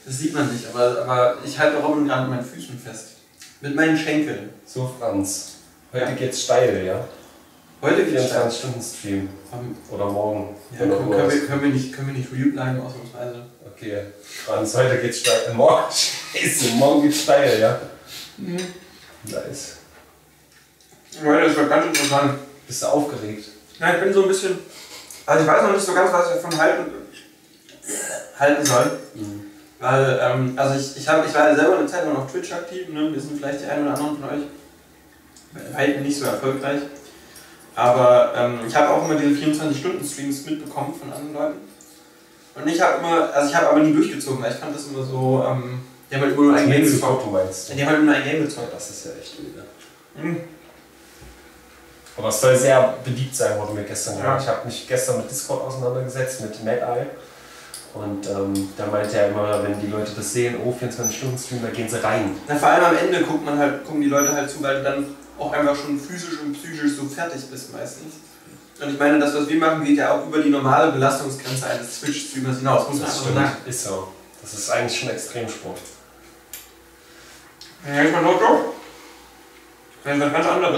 Das sieht man nicht, aber ich halte Robin gerade mit meinen Füßen fest. Mit meinen Schenkeln. So, Franz. Heute geht's steil, ja? Heute geht's 24-Stunden-Stream. Oder morgen. Ja, können wir nicht real bleiben, ausnahmsweise. Okay. Franz, heute geht's steil. Morgen, scheiße, morgen geht's steil, ja? Mhm. Nice. Leute, das wird ganz interessant. Bist du aufgeregt? Ja, ich bin so ein bisschen. Also, ich weiß noch nicht so ganz, was ich davon halten soll. Mhm. Weil, also ich war ja selber eine Zeit lang auf Twitch aktiv, ne? Wir sind vielleicht die einen oder anderen von euch halt nicht so erfolgreich. Aber ich habe auch immer diese 24-Stunden-Streams mitbekommen von anderen Leuten. Und ich habe aber nie durchgezogen, weil ich fand das immer so, die haben halt immer nur ein Game gezockt. Die haben halt nur ein Game gezockt. Das ist ja echt öde. Mhm. Aber es soll sehr beliebt sein, wurde mir gestern gesagt. Ja. Ich habe mich gestern mit Discord auseinandergesetzt, mit Mad Eye. Und da meinte er immer, wenn die Leute das sehen, oh, 24-Stunden-Stream, da gehen sie rein. Na, vor allem am Ende gucken die Leute halt zu, weil du dann auch einfach schon physisch und psychisch so fertig bist meistens. Und ich meine, das, was wir machen, geht ja auch über die normale Belastungsgrenze eines Twitch-Streamers hinaus. Muss man Das einfach stimmt, sagen. ist so. Das ist eigentlich schon Extremsport. Ja, ich meine, doch. Das ist was ganz anderes.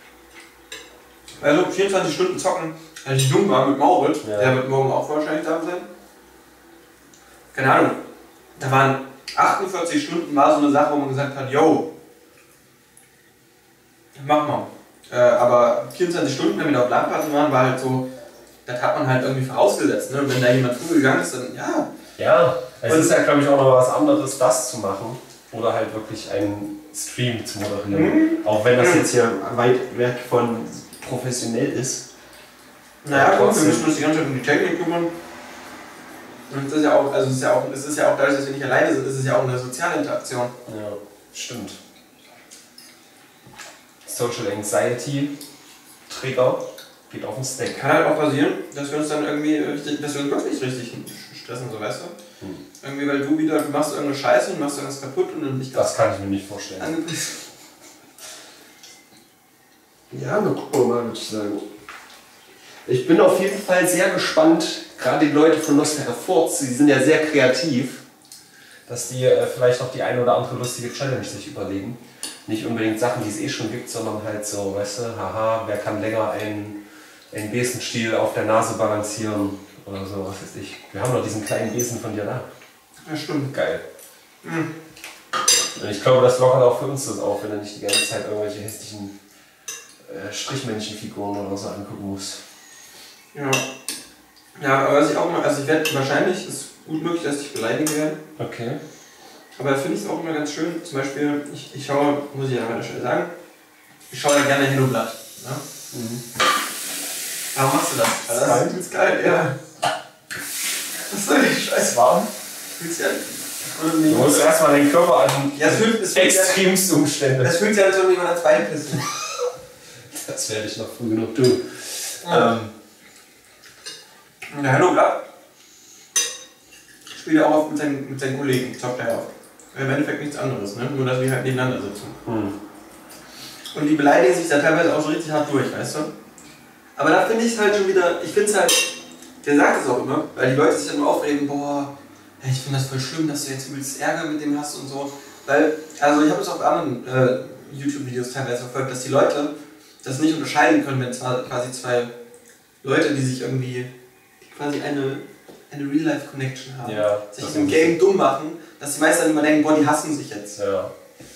Also 24 Stunden zocken, als ich jung war mit Maurit, ja. Der wird morgen auch wahrscheinlich da sein. Keine Ahnung. Da waren 48 Stunden war so eine Sache, wo man gesagt hat, yo, mach mal. Aber 24 Stunden, wenn wir da auf LAN-Party waren, war halt so, das hat man halt irgendwie vorausgesetzt. Ne? Und wenn da jemand früh gegangen ist, dann ja. Ja, es ist ja, glaube ich, auch noch was anderes, das zu machen. Oder halt wirklich einen Stream zu moderieren. Auch wenn das jetzt hier weit weg von professionell ist. Naja, komm, wir müssen uns die ganze Zeit um die Technik kümmern. Und das ist ja auch, also es ist ja auch dadurch, dass wir nicht alleine sind, ist es ja auch eine soziale Interaktion. Ja, stimmt. Social Anxiety Trigger geht auf den Stack. Kann halt auch passieren, dass wir uns dann irgendwie richtig, dass wir uns wirklich richtig stressen, so weißt du? Irgendwie, weil du machst irgendeine Scheiße und machst irgendwas kaputt und dann nicht das kann ich mir nicht vorstellen. Ja, wir gucken mal, würde ich sagen. Ich bin auf jeden Fall sehr gespannt, gerade die Leute von Nostalgia Forts, die sind ja sehr kreativ, dass die vielleicht noch die eine oder andere lustige Challenge sich überlegen. Nicht unbedingt Sachen, die es eh schon gibt, sondern halt so, weißt du, haha, wer kann länger einen Besenstiel auf der Nase balancieren oder so, was weiß ich. Wir haben noch diesen kleinen Besen von dir da. Ja, stimmt. Geil. Mhm. Und ich glaube, das lockert auch für uns das auf, wenn er nicht die ganze Zeit irgendwelche hässlichen Strichmännchenfiguren oder so angucken muss. Ja. Ja, aber was ich auch mal, also ich werde wahrscheinlich, ist gut möglich, dass ich beleidigen werde. Okay. Aber da finde ich es auch immer ganz schön, zum Beispiel, ich schaue, muss ich ja an meiner Stelle sagen, ich schaue ja gerne Helloblatt. Ne? Mhm. Warum machst du das? Also das ist geil, ja. Was soll ich Scheiß warm? Ja, du musst erstmal den Körper an ja, es extremste Umstände. Das fühlt sich an, als würde jemand ans Bein pissen. Das werde ich noch früh genug tun. Ja. Der Helloblatt spielt ja auch oft mit seinen Kollegen, zockt er oft. Im Endeffekt nichts anderes, ne? Nur dass wir halt nebeneinander sitzen. Und die beleidigen sich da teilweise auch so richtig hart durch, weißt du? Aber da finde ich es halt schon wieder, ich finde es halt, der sagt es auch immer, weil die Leute sich dann nur aufregen, boah, ich finde das voll schlimm, dass du jetzt übelst Ärger mit dem hast und so. Weil, also ich habe es auf anderen YouTube-Videos teilweise verfolgt, dass die Leute das nicht unterscheiden können, wenn quasi zwei Leute, die sich irgendwie quasi eine Real-Life-Connection haben, ja, sich im Game dumm machen, dass die meisten dann immer denken, boah, die hassen sich jetzt. Ja.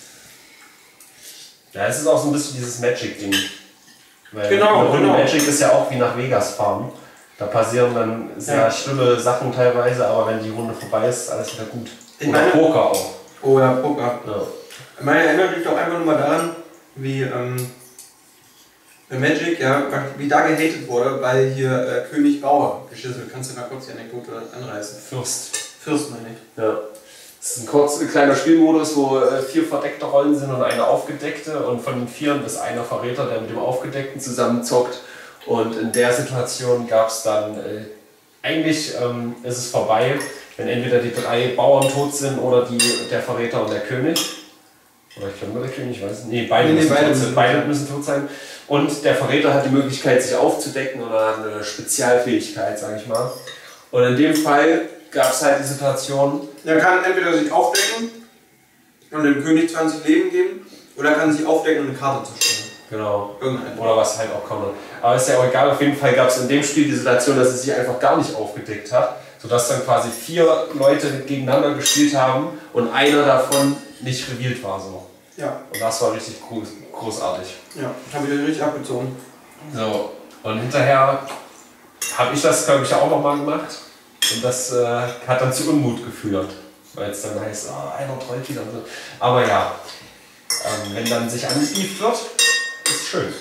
Ja, es ist auch so ein bisschen dieses Magic-Ding. Genau. Magic ist ja auch wie nach Vegas fahren. Da passieren dann sehr schlimme Sachen teilweise, aber wenn die Runde vorbei ist, ist alles wieder gut. Oder Poker auch. Oh ja, Poker. Ja. Ich meine, erinnert mich doch einfach nur mal daran, wie bei Magic, ja, wie da gehatet wurde, weil hier König Bauer geschisselt. Kannst du mal kurz die Anekdote anreißen? Fürst meine ich. Ja. Das ist ein kleiner Spielmodus, wo 4 verdeckte Rollen sind und eine aufgedeckte. Und von den 4 ist einer Verräter, der mit dem Aufgedeckten zusammen zockt. Und in der Situation gab es dann, eigentlich ist es vorbei, wenn entweder die 3 Bauern tot sind oder der Verräter und der König. Oder ich glaube nur der König, ich weiß nicht. Nee, beide müssen tot sein. Und der Verräter hat die Möglichkeit, sich aufzudecken oder hat eine Spezialfähigkeit, sage ich mal. Und in dem Fall gab es halt die Situation. Er kann entweder sich aufdecken und dem König 20 Leben geben, oder er kann sich aufdecken und eine Karte zerstören. Genau. Irgendein. Oder was halt auch kommt. Aber ist ja auch egal, auf jeden Fall gab es in dem Spiel die Situation, dass es sich einfach gar nicht aufgedeckt hat, sodass dann quasi 4 Leute gegeneinander gespielt haben und einer davon nicht revealed war. So. Ja. Und das war richtig großartig. Ja, habe ich richtig abgezogen. So, und hinterher habe ich das, glaube ich, auch nochmal gemacht. Und das hat dann zu Unmut geführt. Weil es dann heißt, einer trollt wieder und so. Aber ja, wenn dann sich angebieft wird, ist schön.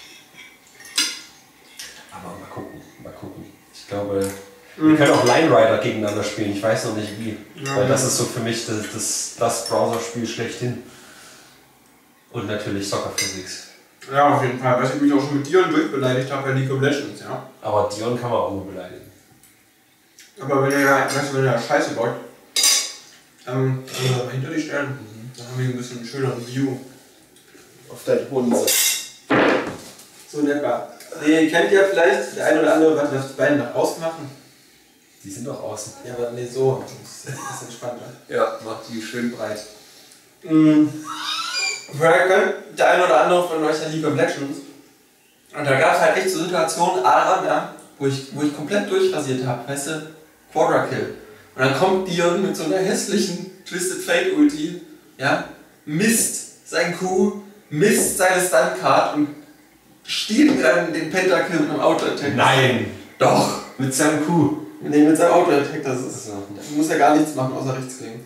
Aber mal gucken. Ich glaube, wir können auch Line Rider gegeneinander spielen. Ich weiß noch nicht wie. Ja, weil das ist so für mich das Browserspiel schlechthin. Und natürlich Soccer Physics. Ja, auf jeden Fall. Weil ich mich auch schon mit Dion durchbeleidigt habe bei League of Legends, ja. Aber Dion kann man auch nur beleidigen. Aber wenn er Scheiße baut, dann hinter die stellen. Dann haben wir ein bisschen schöneren View. Auf deinen Hunde. So in etwa. Nee, kennt ihr vielleicht der eine oder andere, was das Bein nach außen machen? Die sind doch außen. Ja, aber nee, so. Das ist entspannter. Ja, macht die schön breit. Vielleicht kennt der eine oder andere von euch ja League of Legends. Und da gab es halt echt so Situationen, Aram, ja, wo ich komplett durchrasiert habe, weißt du, Quadra-Kill. Und dann kommt Dion mit so einer hässlichen Twisted Fate Ulti, ja, misst sein Q, misst seine Stun-Card und stiehlt dann den Pentakill mit einem Auto-Attack. Nein! Doch! Mit seinem Q. Nee, mit seinem Auto-Attack, das ist. Da muss ja gar nichts machen, außer rechts klicken.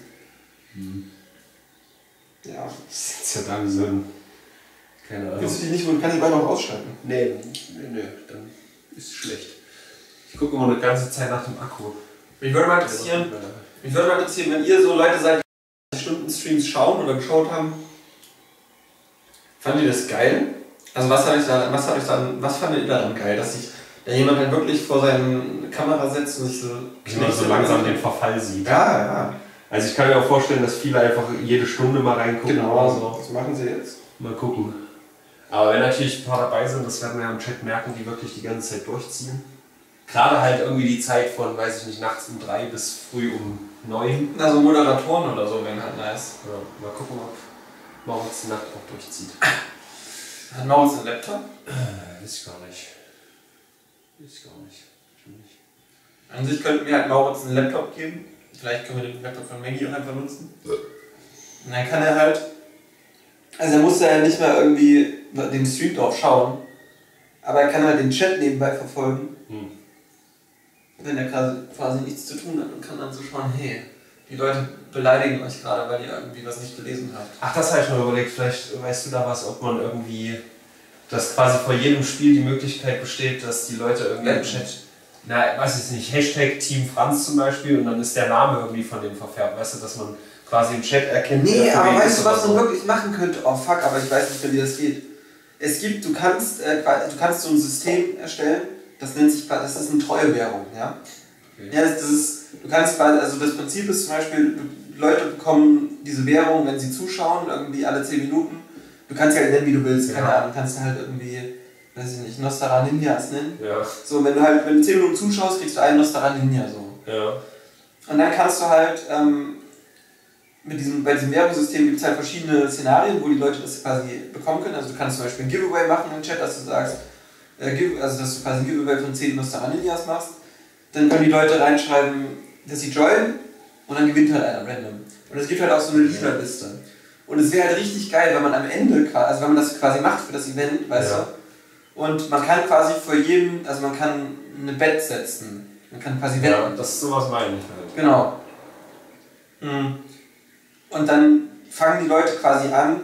Ja. Das ist ja da wie so ein. Keine Ahnung. Willst du die nicht, du kannst die beide auch ausschalten? Nee, dann ist es schlecht. Ich gucke immer eine ganze Zeit nach dem Akku. Mich würde mal interessieren, wenn ihr so Leute seid, die Stunden-Streams schauen oder geschaut haben, fandet ihr das geil? Also was fandet ihr daran geil, dass sich da jemand halt wirklich vor seine Kamera setzt und sich so langsam den Verfall sieht. Ja. Also ich kann mir auch vorstellen, dass viele einfach jede Stunde mal reingucken. Genau, oder so. Was machen sie jetzt? Mal gucken. Aber wenn natürlich ein paar dabei sind, das werden wir ja im Chat merken, die wirklich die ganze Zeit durchziehen. Gerade halt irgendwie die Zeit von, weiß ich nicht, nachts um 3 bis früh um 9. Also Moderatoren oder so wären halt nice. Ja, mal gucken, ob Moritz die Nacht auch durchzieht. Hat Moritz einen Laptop? Weiß ich gar nicht. An sich könnten wir halt Moritz einen Laptop geben. Vielleicht können wir den Laptop von Maggie auch einfach nutzen. Und dann kann er halt. Also er muss ja nicht mal irgendwie den Stream drauf schauen. Aber er kann halt den Chat nebenbei verfolgen. Wenn er quasi nichts zu tun hat und kann dann so schauen, hey, die Leute beleidigen euch gerade, weil ihr irgendwie was nicht gelesen habt. Ach, das habe ich mir überlegt. Vielleicht weißt du da was, ob man irgendwie, dass quasi vor jedem Spiel die Möglichkeit besteht, dass die Leute irgendwie im Chat, weiß ich nicht, Hashtag Team Franz zum Beispiel und dann ist der Name irgendwie von dem verfärbt. Weißt du, dass man quasi im Chat erkennt. Nee, aber weißt du, was man wirklich machen könnte? Oh fuck, aber ich weiß nicht, wie das geht. Du kannst so ein System erstellen, das ist eine Treuewährung, ja? Okay. Ja, das Prinzip ist zum Beispiel, Leute bekommen diese Währung, wenn sie zuschauen, irgendwie alle 10 Minuten. Du kannst ja nennen, wie du willst, keine Ahnung, kannst du halt irgendwie, weiß ich nicht, Nostara Ninjas nennen. Ja. So, wenn du 10 Minuten zuschaust, kriegst du einen Nostara Ninja, so. Ja. Und dann kannst du halt, bei diesem Währungssystem gibt es halt verschiedene Szenarien, wo die Leute das quasi bekommen können. Also du kannst zum Beispiel ein Giveaway machen im Chat, dass du sagst, dass du quasi ein Giveaway von 10 Nostara Ninjas machst. Dann können die Leute reinschreiben, dass sie joinen und dann gewinnt halt einer random. Und es gibt halt auch so eine Liederliste. Und es wäre halt richtig geil, wenn man am Ende, also wenn man das quasi macht für das Event, weißt du, und man kann quasi vor jedem, also man kann eine Bet setzen. Man kann quasi wetten. Ja, das ist sowas meine ich halt. Genau. Und dann fangen die Leute quasi an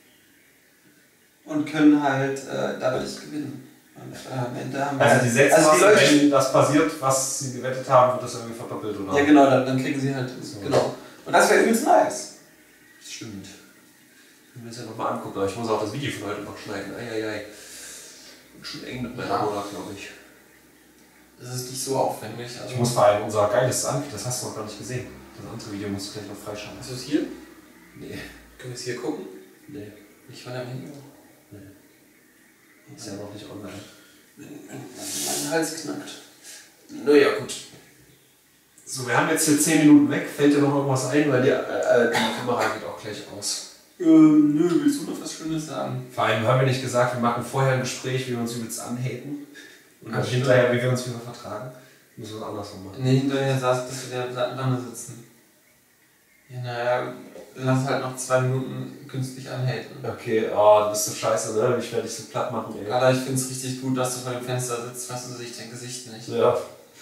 und können halt dadurch gewinnen. Und am Ende haben wir also die wenn das passiert, was sie gewettet haben, wird das irgendwie verdoppelt, oder? Ja genau, dann kriegen sie halt. So. Genau. Und das wäre übelst nice. Das stimmt. Ich will es ja nochmal angucken, aber ich muss auch das Video von heute noch schneiden. Eieiei. Schon eng mit meiner Roller, glaube ich. Das ist nicht so aufwendig. Also ich muss vor allem unser geiles Angebot, das hast du noch gar nicht gesehen. Das andere Video musst du gleich noch freischalten. Ist das hier? Nee. Können wir es hier gucken? Nee. Nicht von deinem Handy? Nee. Ist ja noch nicht online. Mein Hals knackt. Naja, gut. So, wir haben jetzt hier 10 Minuten weg. Fällt dir noch irgendwas ein, weil die Kamera geht auch gleich aus. Nö, willst du noch was Schönes sagen? Vor allem haben wir nicht gesagt, wir machen vorher ein Gespräch, wie wir uns übelst anhaten. Und dann Ach, hinterher, wie wir uns wieder vertragen. Müssen wir was andersrum machen. Nee, hinterher saß, bis wir lange sitzen. Ja, naja, lass halt noch 2 Minuten künstlich anhaten. Okay, oh, du bist so scheiße, ne? Ich werde dich so platt machen, ey. Alter, ich find's richtig gut, dass du vor dem Fenster sitzt, weißt du, ich dein Gesicht nicht. Ja.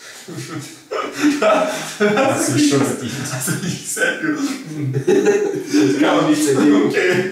Das ist schon verdient. Also nicht sehr gut. Das kann man nicht sehen. Okay.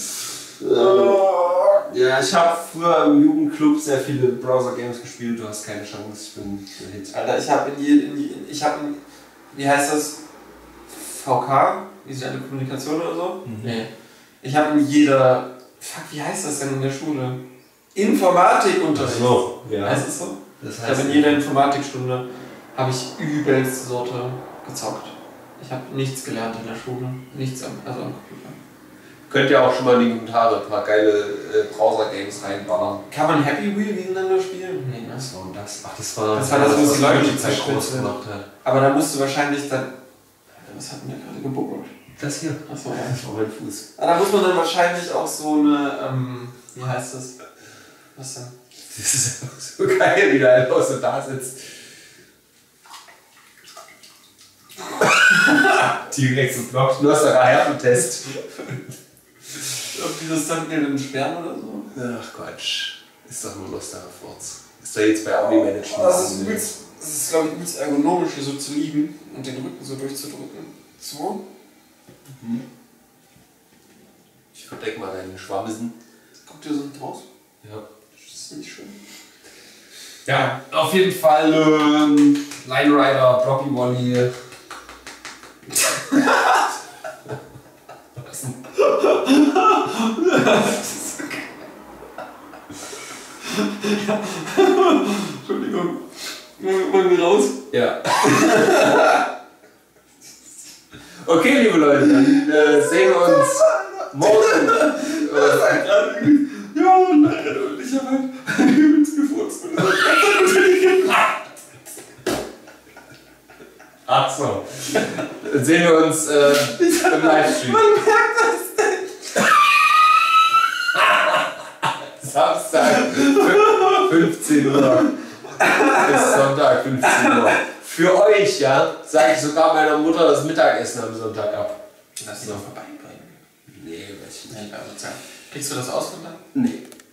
Ja, ich habe früher im Jugendclub sehr viele Browser-Games gespielt. Du hast keine Chance, ich bin ein Hit. Alter, ich habe wie heißt das? VK? Visuelle Kommunikation oder so? Nee. Ich habe in jeder, wie heißt das denn in der Schule? Informatikunterricht. So, ja. Heißt es so? Das Ich habe in jeder Informatikstunde übelste Sorte gezockt. Ich habe nichts gelernt in der Schule. Nichts am Computer. Könnt ihr auch schon mal in die Kommentare ein paar geile Browser-Games reinballern. Kann man Happy Wheel gegeneinander spielen? Nee, ne? Was war denn das? Ach, das war das, wo die Leute die Zeit groß gemacht hat. Aber da musst du wahrscheinlich dann... Was hat mir gerade gebubbelt? Das hier? Achso, ja. Das war mein Fuß. Da muss man dann wahrscheinlich auch so eine... wie heißt das? Was denn? Das ist einfach so geil, wie der einfach so da sitzt. Direkt so blockt. Nur aus der Härtentest. Ob dieses Thumbnail den sperren oder so? Ach Quatsch. Ist doch nur Lust darauf Forts. Ist doch jetzt bei Audi Management. Das ist, glaube ich, übelst ergonomisch, hier so zu liegen und den Rücken so durchzudrücken. So. Mhm. Ich verdeck mal deinen Schwammisen. Guck dir so draus. Ja. Das ist nicht schön. Ja, auf jeden Fall Line Rider, Blocky Wally. Entschuldigung. Wollen wir raus? Ja. Okay, liebe Leute, dann sehen wir uns morgen. Ja, nein, ich habe halt übelst gefurzt. Ach so. Dann sehen wir uns im Livestream. Man merkt das denn. Samstag 15 Uhr. Bis Sonntag 15 Uhr. Für euch, ja, sage ich sogar meiner Mutter das Mittagessen am Sonntag ab. Lass sie doch vorbeibringen. Nee, weiß ich nicht. Kriegst du das aus von da? Nee.